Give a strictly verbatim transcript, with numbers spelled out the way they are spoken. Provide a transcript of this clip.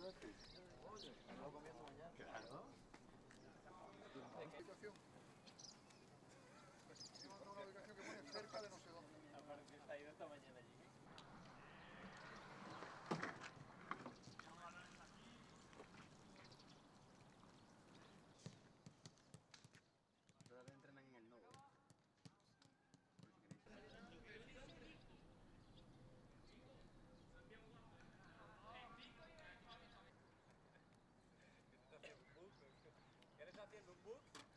gratis. Oye, me lo comiendo mañana. Claro. Ubicación. Yo mando una ubicación que pone cerca de no sé dónde. Aparte está ido esta mañana allí. Todavía entrenan en el Novo. ¿Qué le está haciendo un book?